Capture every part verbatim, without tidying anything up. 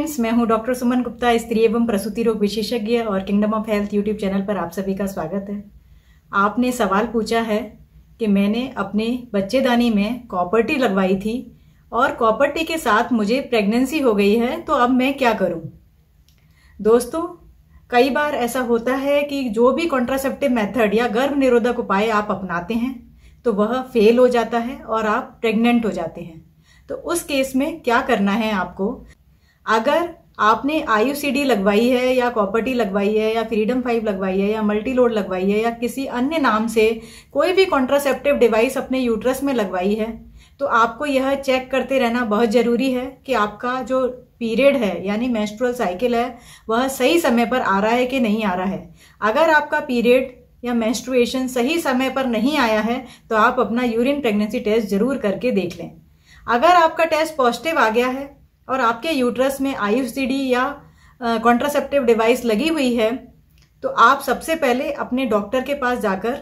Friends, मैं हूं doctor Suman Gupta, स्त्री एवं प्रसूति रोग विशेषज्ञ और kingdom of health YouTube channel पर आप सभी का स्वागत है। आपने सवाल पूछा है कि मैंने अपने बच्चेदानी में कॉपर टी लगवाई थी और कॉपर टी के साथ मुझे प्रेगनेंसी हो गई है, तो अब मैं क्या करूं। दोस्तों, कई बार ऐसा होता है कि जो भी कॉन्ट्रासेप्टिव मेथड या गर्भ निरोधक उपाय आप अपनाते हैं तो वह फेल हो जाता है और आप प्रेग्नेंट हो जाते हैं। तो उस केस में क्या करना है आपको, अगर आपने आई यू सी डी लगवाई है या कॉपर टी लगवाई है या फ्रीडम फाइव लगवाई है या मल्टी लोड लगवाई है या किसी अन्य नाम से कोई भी कॉन्ट्रासेप्टिव डिवाइस अपने यूट्रस में लगवाई है, तो आपको यह चेक करते रहना बहुत ज़रूरी है कि आपका जो पीरियड है यानी मेंस्ट्रुअल साइकिल है वह सही समय पर आ रहा है कि नहीं आ रहा है। अगर आपका पीरियड या मेंस्ट्रुएशन सही समय पर नहीं आया है तो आप अपना यूरिन प्रेगनेंसी टेस्ट जरूर करके देख लें। अगर आपका टेस्ट पॉजिटिव आ गया है और आपके यूट्रस में आई यू सी डी या कॉन्ट्रासेप्टिव डिवाइस लगी हुई है तो आप सबसे पहले अपने डॉक्टर के पास जाकर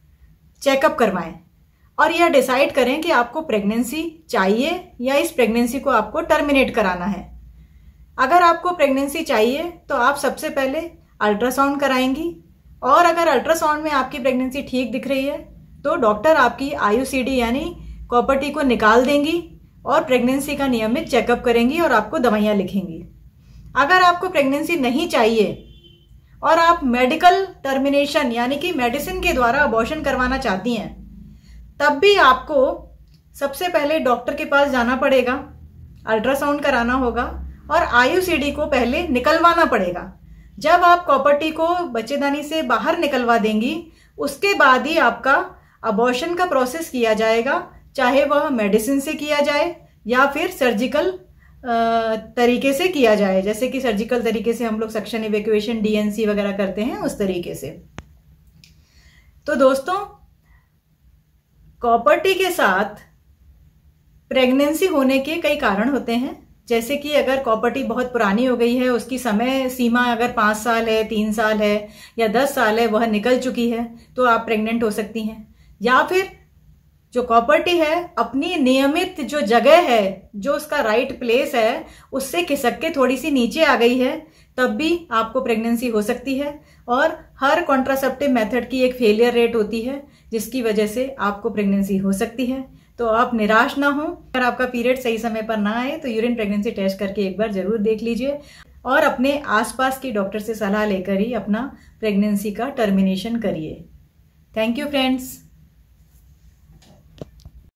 चेकअप करवाएं और यह डिसाइड करें कि आपको प्रेगनेंसी चाहिए या इस प्रेगनेंसी को आपको टर्मिनेट कराना है। अगर आपको प्रेगनेंसी चाहिए तो आप सबसे पहले अल्ट्रासाउंड कराएंगी और अगर अल्ट्रासाउंड में आपकी प्रेगनेंसी ठीक दिख रही है तो डॉक्टर आपकी आई यू सी डी यानी कॉपर टी को निकाल देंगी और प्रेगनेंसी का नियमित चेकअप करेंगी और आपको दवाइयाँ लिखेंगी। अगर आपको प्रेगनेंसी नहीं चाहिए और आप मेडिकल टर्मिनेशन यानी कि मेडिसिन के द्वारा अबॉर्शन करवाना चाहती हैं, तब भी आपको सबसे पहले डॉक्टर के पास जाना पड़ेगा, अल्ट्रासाउंड कराना होगा और आई यू सी डी को पहले निकलवाना पड़ेगा। जब आप कॉपर टी को बच्चेदानी से बाहर निकलवा देंगी उसके बाद ही आपका अबॉर्शन का प्रोसेस किया जाएगा, चाहे वह मेडिसिन से किया जाए या फिर सर्जिकल तरीके से किया जाए, जैसे कि सर्जिकल तरीके से हम लोग suction evacuation D N C वगैरह करते हैं उस तरीके से। तो दोस्तों, कॉपर टी के साथ प्रेगनेंसी होने के कई कारण होते हैं, जैसे कि अगर कॉपर टी बहुत पुरानी हो गई है, उसकी समय सीमा अगर पाँच साल है, तीन साल है या दस साल है, वह निकल चुकी है तो आप प्रेग्नेंट हो सकती हैं। या फिर जो कॉपर टी है अपनी नियमित जो जगह है, जो उसका राइट प्लेस है, उससे खिसक के थोड़ी सी नीचे आ गई है, तब भी आपको प्रेगनेंसी हो सकती है। और हर कॉन्ट्रासेप्टिव मेथड की एक फेलियर रेट होती है जिसकी वजह से आपको प्रेगनेंसी हो सकती है। तो आप निराश ना हो। अगर आपका पीरियड सही समय पर ना आए तो यूरिन प्रेगनेंसी टेस्ट करके एक बार जरूर देख लीजिए और अपने आसपास के डॉक्टर से सलाह लेकर ही अपना प्रेगनेंसी का टर्मिनेशन करिए। Thank you friends.